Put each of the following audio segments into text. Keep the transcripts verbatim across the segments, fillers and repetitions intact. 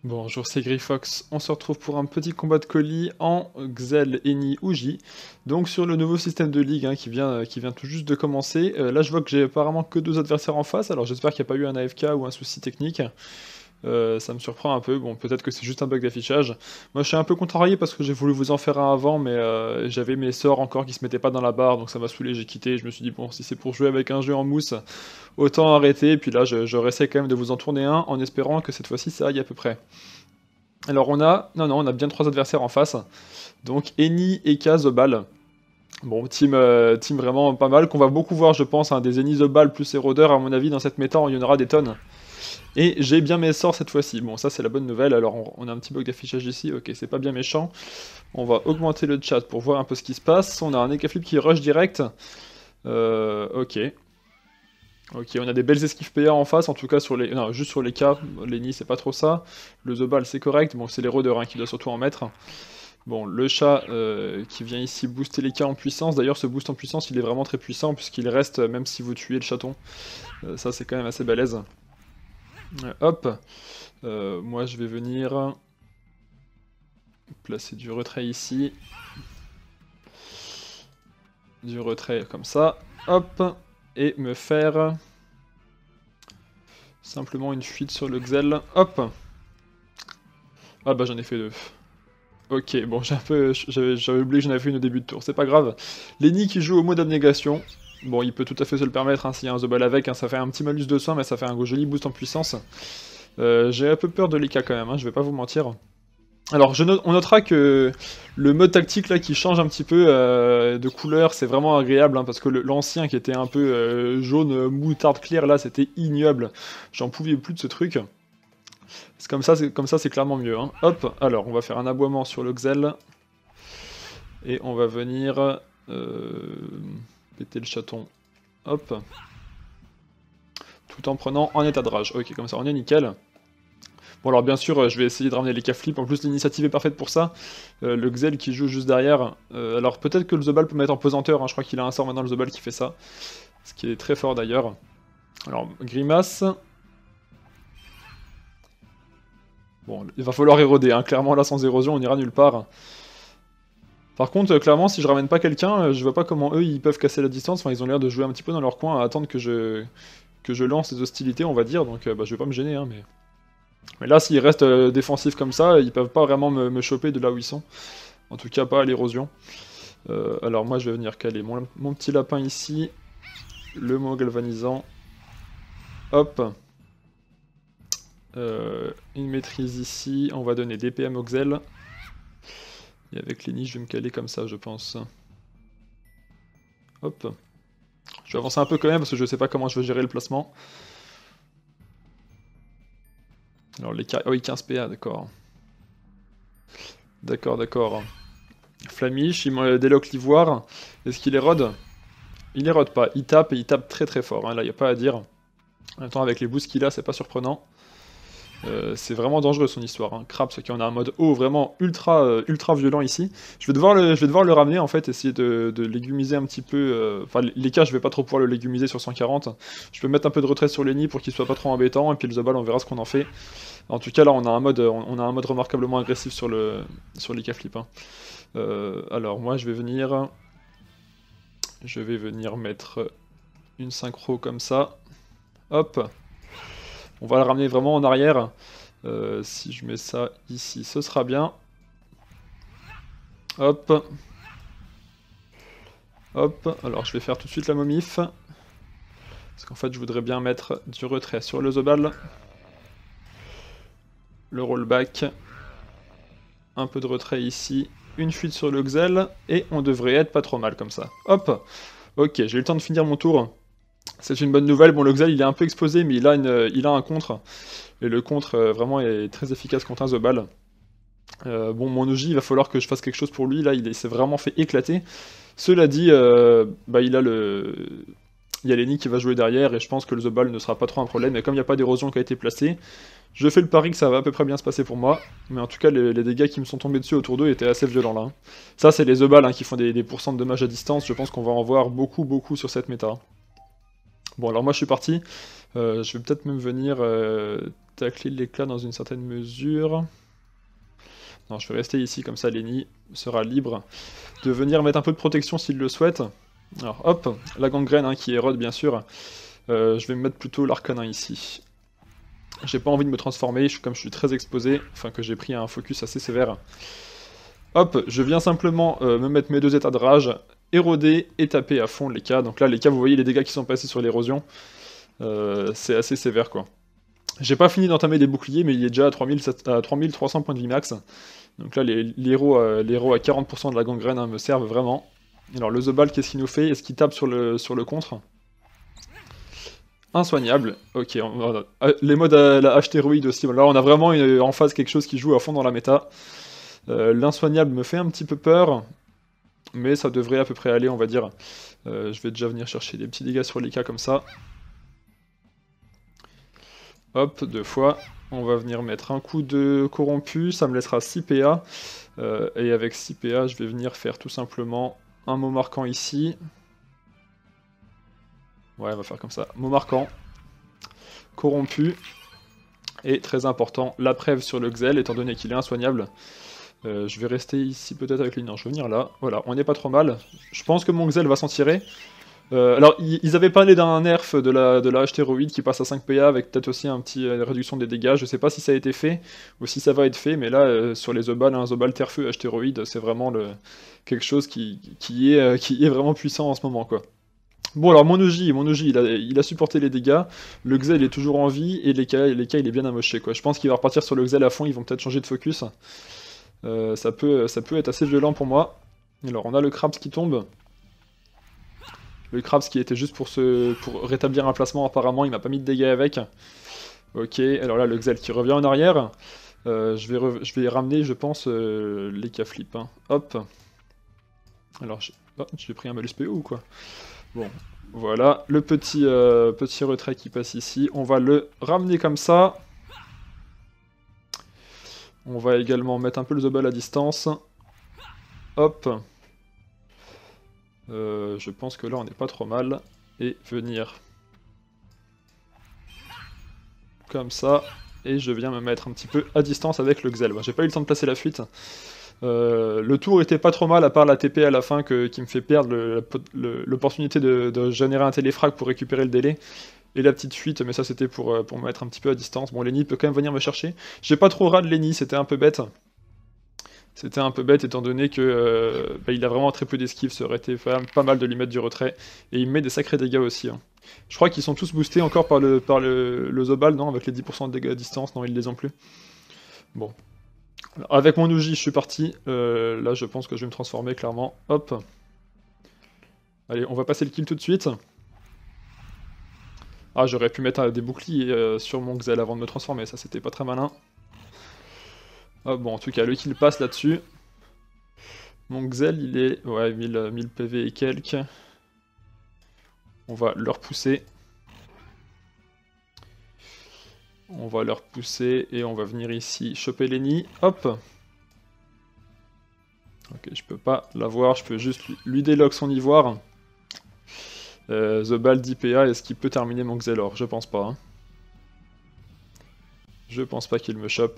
Bonjour, c'est Grifox. On se retrouve pour un petit combat de colis en Xel, Eni, Uji. Donc sur le nouveau système de ligue hein, qui, vient, euh, qui vient tout juste de commencer. Euh, là je vois que j'ai apparemment que deux adversaires en face, alors j'espère qu'il n'y a pas eu un A F K ou un souci technique. Euh, ça me surprend un peu, bon peut-être que c'est juste un bug d'affichage. Moi je suis un peu contrarié parce que j'ai voulu vous en faire un avant, mais euh, j'avais mes sorts encore qui se mettaient pas dans la barre, donc ça m'a saoulé, j'ai quitté. Je me suis dit bon, si c'est pour jouer avec un jeu en mousse, autant arrêter. Et puis là je, je réessaie quand même de vous en tourner un en espérant que cette fois-ci ça aille à peu près. Alors on a, non non, on a bien trois adversaires en face, donc Eni, Eka, Zobal. Bon, team, euh, team vraiment pas mal, qu'on va beaucoup voir je pense, hein, des Eni, Zobal plus Erodeur à mon avis dans cette méta, il y en aura des tonnes. Et j'ai bien mes sorts cette fois-ci, bon ça c'est la bonne nouvelle, alors on, on a un petit bug d'affichage ici, ok c'est pas bien méchant. On va augmenter le chat pour voir un peu ce qui se passe, on a un Eka Flip qui rush direct, euh, ok. Ok, on a des belles esquives P A en face, en tout cas sur les... Non, juste sur les cas, l'Eni c'est pas trop ça, le Zobal c'est correct, bon c'est les rôdeurs hein, qui doivent surtout en mettre. Bon, le chat euh, qui vient ici booster les cas en puissance, d'ailleurs ce boost en puissance il est vraiment très puissant puisqu'il reste même si vous tuez le chaton, euh, ça c'est quand même assez balèze. Euh, hop, euh, moi je vais venir placer du retrait ici, du retrait comme ça, hop, et me faire... simplement une fuite sur le Xel, hop. Ah bah j'en ai fait deux. Ok, bon j'ai un peu... j'avais oublié que j'en avais fait une au début de tour, c'est pas grave. Lenny qui joue au mode abnégation. Bon, il peut tout à fait se le permettre hein, s'il y a un Zobal avec, hein, ça fait un petit malus de soin, mais ça fait un joli boost en puissance. Euh, j'ai un peu peur de l'E K quand même, hein, je vais pas vous mentir. Alors je note, on notera que le mode tactique là qui change un petit peu euh, de couleur, c'est vraiment agréable hein, parce que l'ancien qui était un peu euh, jaune moutarde clair là c'était ignoble, j'en pouvais plus de ce truc. C'est comme ça, c'est comme ça c'est clairement mieux. Hein. Hop, alors on va faire un aboiement sur le Xel et on va venir euh, péter le chaton. Hop, tout en prenant en état de rage. Ok, comme ça on est nickel. Bon alors bien sûr, je vais essayer de ramener les K flip, en plus l'initiative est parfaite pour ça. Euh, le Xel qui joue juste derrière, euh, alors peut-être que le Zobal peut mettre en pesanteur, hein. Je crois qu'il a un sort maintenant le Zobal qui fait ça. Ce qui est très fort d'ailleurs. Alors, Grimace. Bon, il va falloir éroder, hein. Clairement là sans érosion on ira nulle part. Par contre, clairement si je ramène pas quelqu'un, je vois pas comment eux ils peuvent casser la distance, enfin ils ont l'air de jouer un petit peu dans leur coin à attendre que je, que je lance les hostilités on va dire, donc euh, bah, je vais pas me gêner hein, mais... Mais là, s'ils restent euh, défensifs comme ça, ils peuvent pas vraiment me, me choper de là où ils sont. En tout cas, pas à l'érosion. Euh, alors moi, je vais venir caler mon, mon petit lapin ici. Le mot galvanisant. Hop. Euh, une maîtrise ici. On va donner des P M au Xel. Et avec les niches, je vais me caler comme ça, je pense. Hop. Je vais avancer un peu quand même, parce que je sais pas comment je vais gérer le placement. Alors les ah oui, quinze P A, d'accord. D'accord, d'accord. Flamiche, il déloque l'ivoire. Est-ce qu'il érode? Il érode pas, il tape et il tape très très fort, hein. Là il n'y a pas à dire. En même temps avec les boosts qu'il a, c'est pas surprenant. Euh, c'est vraiment dangereux son histoire, hein. Craps qui en a un mode haut vraiment ultra euh, ultra violent ici. Je vais devoir le, je vais devoir le ramener en fait, essayer de, de légumiser un petit peu. Euh... Enfin les cas je vais pas trop pouvoir le légumiser sur cent quarante. Je peux mettre un peu de retrait sur les nids pour qu'il soit pas trop embêtant, et puis le Zobal on verra ce qu'on en fait. En tout cas là on a un mode, on a un mode remarquablement agressif sur le sur les K-flip. Hein. Euh, alors moi je vais venir... Je vais venir mettre une synchro comme ça. Hop. On va le ramener vraiment en arrière. Euh, si je mets ça ici, ce sera bien. Hop. Hop. Alors je vais faire tout de suite la momif. Parce qu'en fait je voudrais bien mettre du retrait sur le Zobal. Le rollback. Un peu de retrait ici. Une fuite sur le Xel. Et on devrait être pas trop mal comme ça. Hop. Ok, j'ai eu le temps de finir mon tour. C'est une bonne nouvelle. Bon, le Xel il est un peu exposé, mais il a, une, il a un contre. Et le contre euh, vraiment est très efficace contre un Zobal. Euh, bon, mon Oji, il va falloir que je fasse quelque chose pour lui. Là, il s'est vraiment fait éclater. Cela dit, euh, bah, il a le... Il y a Lenny qui va jouer derrière, et je pense que le Zobal ne sera pas trop un problème. Et comme il n'y a pas d'érosion qui a été placée, je fais le pari que ça va à peu près bien se passer pour moi. Mais en tout cas, les, les dégâts qui me sont tombés dessus autour d'eux étaient assez violents là. Hein. Ça, c'est les Zobal hein, qui font des, des pourcents de dommages à distance. Je pense qu'on va en voir beaucoup, beaucoup sur cette méta. Bon, alors moi je suis parti. Euh, je vais peut-être même venir euh, tacler l'éclat dans une certaine mesure. Non, je vais rester ici, comme ça Lenny sera libre de venir mettre un peu de protection s'il le souhaite. Alors hop, la gangrène hein, qui érode bien sûr. Euh, je vais me mettre plutôt l'arcanin ici. J'ai pas envie de me transformer, je, comme je suis très exposé, enfin que j'ai pris un focus assez sévère. Hop, je viens simplement euh, me mettre mes deux états de rage, éroder et taper à fond les cas. Donc là, les cas, vous voyez les dégâts qui sont passés sur l'érosion. Euh, c'est assez sévère, quoi. J'ai pas fini d'entamer des boucliers, mais il est déjà à trois mille trois cents points de vie max. Donc là, les, les, héros, euh, les héros à quarante pour cent de la gangrène hein, me servent vraiment. Alors le Zobal, qu'est-ce qu'il nous fait? Est-ce qu'il tape sur le, sur le contre? Insoignable. Ok, on, on, les modes à la H-Théroïde aussi. Là, on a vraiment une, en face quelque chose qui joue à fond dans la méta. Euh, L'insoignable me fait un petit peu peur, mais ça devrait à peu près aller, on va dire. Euh, je vais déjà venir chercher des petits dégâts sur les cas comme ça. Hop, deux fois. On va venir mettre un coup de corrompu, ça me laissera six P A. Euh, et avec six P A, je vais venir faire tout simplement un mot marquant ici. Ouais, on va faire comme ça. Mot marquant. Corrompu. Et très important, la preuve sur le Xel, étant donné qu'il est insoignable. Euh, je vais rester ici peut-être avec lui. Non, je vais venir là. Voilà, on n'est pas trop mal. Je pense que mon Xel va s'en tirer. Euh, alors, ils avaient parlé d'un nerf de la, de la H-Théroïde qui passe à cinq P A avec peut-être aussi un petit euh, réduction des dégâts. Je sais pas si ça a été fait ou si ça va être fait, mais là, euh, sur les Zobal, un Zobal Terre-Feu H-Théroïde, c'est vraiment le, quelque chose qui, qui, est, euh, qui est vraiment puissant en ce moment, quoi. Bon, alors mon O J, mon O J il, a, il a supporté les dégâts, le Xel il est toujours en vie, et les K, les K il est bien amoché, quoi. Je pense qu'il va repartir sur le Xel à fond, ils vont peut-être changer de focus. Euh, ça, peut, ça peut être assez violent pour moi. Alors, on a le Krabs qui tombe. Le Krabs qui était juste pour, se, pour rétablir un placement, apparemment, il m'a pas mis de dégâts avec. Ok, alors là, le Xel qui revient en arrière. Euh, je, vais re, je vais ramener, je pense, euh, les K-flip. Hein. Hop. Alors, j'ai oh, pris un malus P O ou quoi? Bon, voilà, le petit, euh, petit retrait qui passe ici. On va le ramener comme ça. On va également mettre un peu le Zobal à distance. Hop. Euh, je pense que là on n'est pas trop mal. Et venir comme ça. Et je viens me mettre un petit peu à distance avec le Xel. J'ai pas eu le temps de placer la fuite. Euh, le tour était pas trop mal à part la T P à la fin que, qui me fait perdre l'opportunité de, de générer un téléfrag pour récupérer le délai. Et la petite fuite, mais ça c'était pour, pour me mettre un petit peu à distance. Bon, Lenny peut quand même venir me chercher. J'ai pas trop ras de Lenny, c'était un peu bête. C'était un peu bête étant donné que euh, bah, il a vraiment très peu d'esquive, ça aurait été pas mal de lui mettre du retrait. Et il met des sacrés dégâts aussi. Hein. Je crois qu'ils sont tous boostés encore par le, par le, le Zobal, non? Avec les dix pour cent de dégâts à distance, non, ils les ont plus. Bon. Alors, avec mon Uji, je suis parti. Euh, là, je pense que je vais me transformer, clairement. Hop. Allez, on va passer le kill tout de suite. Ah, j'aurais pu mettre des boucliers euh, sur mon Xel avant de me transformer, ça c'était pas très malin. Ah bon, en tout cas, le kill passe là-dessus. Mon Xel, il est... ouais, mille, mille P V et quelques. On va le repousser. On va le repousser et on va venir ici choper Lenny. Hop. Ok, je peux pas l'avoir, je peux juste lui délock son ivoire. Euh, Zobal dix P A, est-ce qu'il peut terminer mon Xelor? Je pense pas. Hein. Je pense pas qu'il me chope.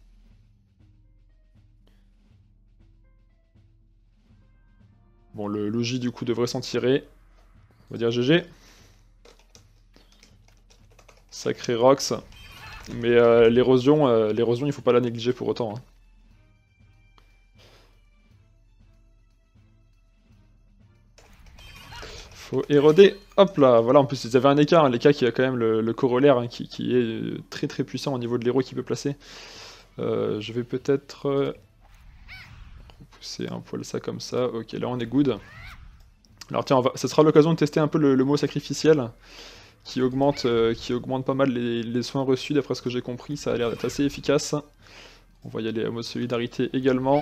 Bon, le Logi du coup devrait s'en tirer. On va dire G G. Sacré Rox. Mais euh, l'érosion, euh, l'érosion, il faut pas la négliger pour autant. Hein. Faut éroder. Hop là, voilà, en plus ils avaient un écart, hein, l'écart qui a quand même le, le corollaire hein, qui, qui est très très puissant au niveau de l'héros qu'il peut placer. Euh, je vais peut-être euh, repousser un poil ça comme ça. Ok, là on est good. Alors tiens, on va... ça sera l'occasion de tester un peu le, le mot sacrificiel qui augmente, euh, qui augmente pas mal les, les soins reçus d'après ce que j'ai compris. Ça a l'air d'être assez efficace. On va y aller à mode solidarité également.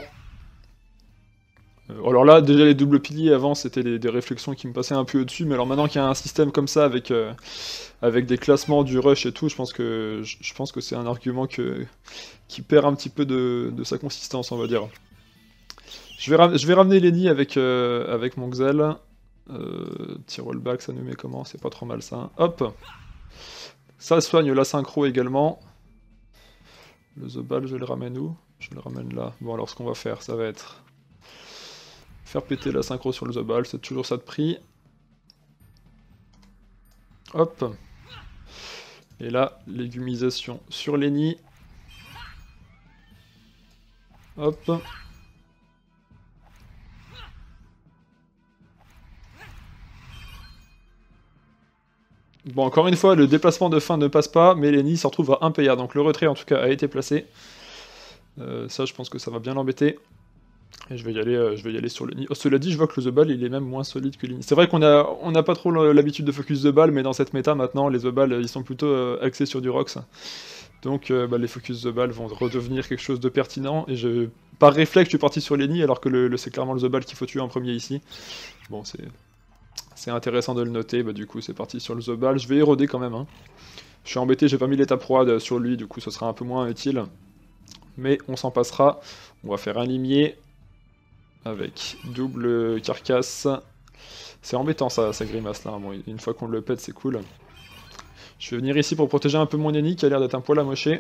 Euh, alors là, déjà les doubles piliers avant, c'était des, des réflexions qui me passaient un peu au-dessus, mais alors maintenant qu'il y a un système comme ça avec, euh, avec des classements du rush et tout, je pense que, je, je pense que c'est un argument que, qui perd un petit peu de, de sa consistance, on va dire. Je vais, je vais ramener Lenny avec, euh, avec mon Xel. Euh, petit rollback, ça nous met comment? C'est pas trop mal ça. Hop! Ça soigne la synchro également. Le Zobal, je le ramène où? Je le ramène là. Bon, alors ce qu'on va faire, ça va être... faire péter la synchro sur le Zobal, c'est toujours ça de prix. Hop. Et là, légumisation sur Lenny. Hop. Bon, encore une fois, le déplacement de fin ne passe pas, mais Lenny se retrouve à un P A, donc le retrait en tout cas a été placé. Euh, ça, je pense que ça va bien l'embêter. Et je vais y aller, euh, je vais y aller sur Lenny. Oh, cela dit, je vois que le The Ball, il est même moins solide que Lenny. C'est vrai qu'on a, on n'a pas trop l'habitude de focus The Ball, mais dans cette méta maintenant, les The Ball, ils sont plutôt euh, axés sur du Rox. Donc euh, bah, les focus The Ball vont redevenir quelque chose de pertinent. Et je, par réflexe, je suis parti sur Lenny, alors que le, le, c'est clairement le The Ball qu'il faut tuer en premier ici. Bon, c'est... C'est intéressant de le noter, bah du coup c'est parti sur le The Ball, je vais éroder quand même. Hein. Je suis embêté, j'ai pas mis l'étape froide sur lui, du coup ce sera un peu moins utile. Mais on s'en passera. On va faire un limier avec double carcasse. C'est embêtant ça, ça grimace là, bon, une fois qu'on le pète c'est cool. Je vais venir ici pour protéger un peu mon ennemi qui a l'air d'être un poil amoché.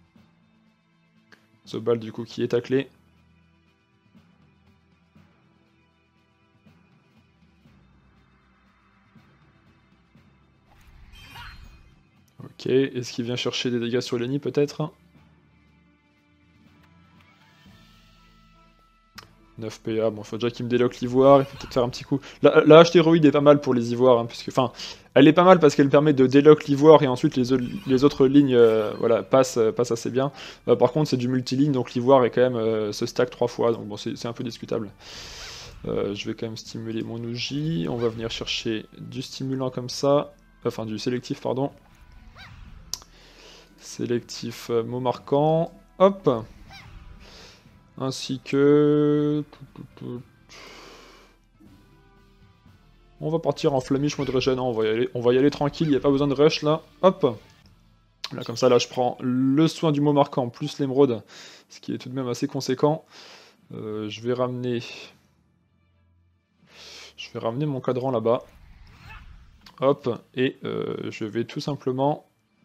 The Ball du coup qui est taclé. Ok, est-ce qu'il vient chercher des dégâts sur Lenny peut-être? neuf P A, bon faut déjà qu'il me déloque l'ivoire, il faut peut-être faire un petit coup. La, la hache théroïde est pas mal pour les ivoires, hein, puisque, enfin, elle est pas mal parce qu'elle permet de délock l'ivoire et ensuite les, les autres lignes euh, voilà, passent, euh, passent assez bien. Euh, par contre c'est du multiligne, donc l'ivoire est quand même euh, se stack trois fois, donc bon c'est un peu discutable. Euh, je vais quand même stimuler mon Ouji, on va venir chercher du stimulant comme ça, enfin du sélectif pardon. Sélectif euh, mot marquant, hop. Ainsi que... On va partir en flamiche mode régénant, on va y aller, on va y aller tranquille, il n'y a pas besoin de rush là, hop. Là comme ça, là je prends le soin du mot marquant plus l'émeraude, ce qui est tout de même assez conséquent. Euh, je vais ramener... Je vais ramener mon cadran là-bas. Hop, et euh, je vais tout simplement...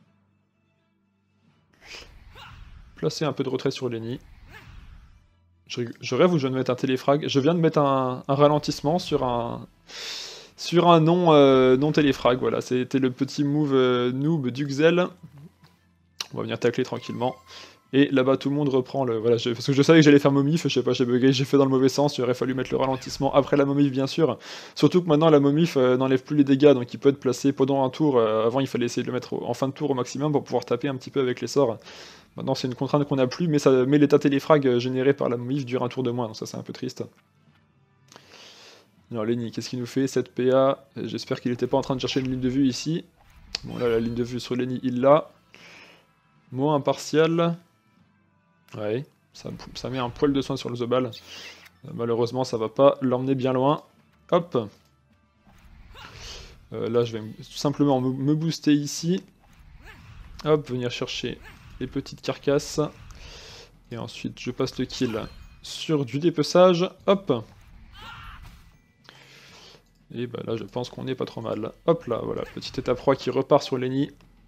placer un peu de retrait sur Lenny. Je, je rêve où je viens de mettre un téléfrag. Je viens de mettre un, un ralentissement sur un... Sur un non, euh, non téléfrag, voilà, c'était le petit move euh, noob d'Uxel. On va venir tacler tranquillement. Et là-bas, tout le monde reprend le... Voilà, je, parce que je savais que j'allais faire momif, je sais pas, j'ai bugué, j'ai fait dans le mauvais sens, il aurait fallu mettre le ralentissement après la momif, bien sûr. Surtout que maintenant, la momif euh, n'enlève plus les dégâts, donc il peut être placé pendant un tour. Euh, avant, il fallait essayer de le mettre en fin de tour au maximum pour pouvoir taper un petit peu avec les sorts. Maintenant, c'est une contrainte qu'on n'a plus, mais, ça, mais l'état téléfrag généré par la momif dure un tour de moins, donc ça, c'est un peu triste. Alors Lenny, qu'est-ce qu'il nous fait? sept P A, j'espère qu'il n'était pas en train de chercher une ligne de vue ici. Bon là, la ligne de vue sur Lenny, il l'a. Moi impartial. Ouais, ça, ça met un poil de soin sur le The Ball. Euh, malheureusement, ça va pas l'emmener bien loin. Hop. Euh, là, je vais tout simplement me, me booster ici. Hop, venir chercher les petites carcasses. Et ensuite, je passe le kill sur du dépeçage. Hop. Et bah là, je pense qu'on est pas trop mal. Hop là, voilà, petite étape trois qui repart sur Lenny.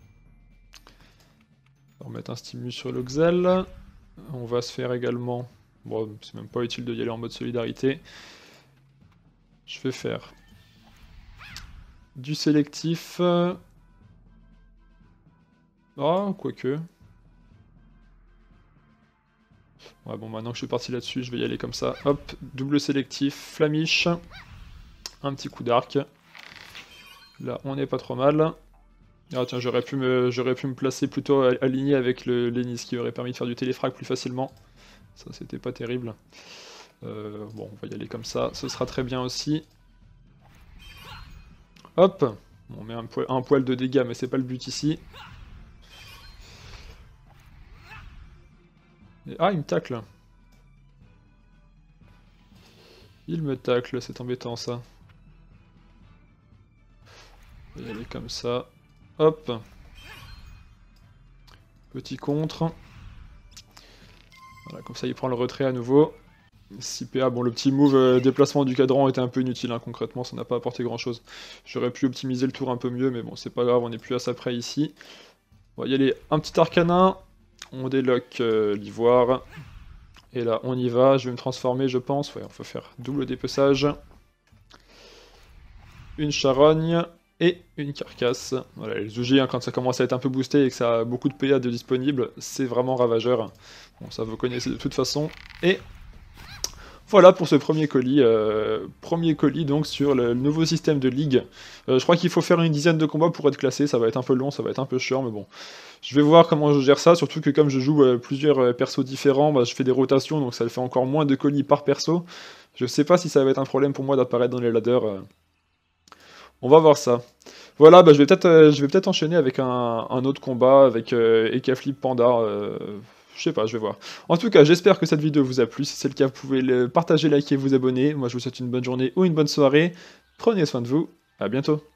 On va remettre un stimulus sur l'Oxel. On va se faire également... Bon, c'est même pas utile de y aller en mode solidarité. Je vais faire du sélectif. Ah, quoique. Ouais, bon, maintenant que je suis parti là-dessus, je vais y aller comme ça. Hop, double sélectif, flamiche. Un petit coup d'arc. Là, on n'est pas trop mal. Ah tiens, j'aurais pu, me, pu me placer plutôt aligné avec le Lenny, ce qui aurait permis de faire du téléfrag plus facilement. Ça, c'était pas terrible. Euh, bon, on va y aller comme ça. Ce sera très bien aussi. Hop. On met un poil, un poil de dégâts, mais c'est pas le but ici. Et, ah, il me tacle. Il me tacle, c'est embêtant ça. On va y aller comme ça. Hop. Petit contre. Voilà, comme ça il prend le retrait à nouveau. six P A, bon le petit move euh, déplacement du cadran était un peu inutile, hein, concrètement ça n'a pas apporté grand chose. J'aurais pu optimiser le tour un peu mieux, mais bon c'est pas grave, on est plus à ça près ici. On va y aller, un petit arcanin, On déloque euh, l'ivoire. Et là, on y va. Je vais me transformer, je pense. Ouais, on va faire double dépeçage. Une charogne et une carcasse. Voilà, les Zougi, hein, quand ça commence à être un peu boosté et que ça a beaucoup de P A de disponible, c'est vraiment ravageur. Bon, ça vous connaissez de toute façon. Et voilà pour ce premier colis. Euh, premier colis donc sur le nouveau système de ligue. Euh, je crois qu'il faut faire une dizaine de combats pour être classé. Ça va être un peu long, ça va être un peu chiant, mais bon. Je vais voir comment je gère ça, surtout que comme je joue euh, plusieurs euh, persos différents, bah, je fais des rotations, donc ça fait encore moins de colis par perso. Je sais pas si ça va être un problème pour moi d'apparaître dans les ladders. euh. On va voir ça. Voilà, bah, je vais peut-être euh, je vais peut-être enchaîner avec un, un autre combat avec euh, Ekaflip Panda. euh, je sais pas, je vais voir. En tout cas, j'espère que cette vidéo vous a plu. Si c'est le cas, vous pouvez le partager, liker, vous abonner. Moi, je vous souhaite une bonne journée ou une bonne soirée. Prenez soin de vous. À bientôt.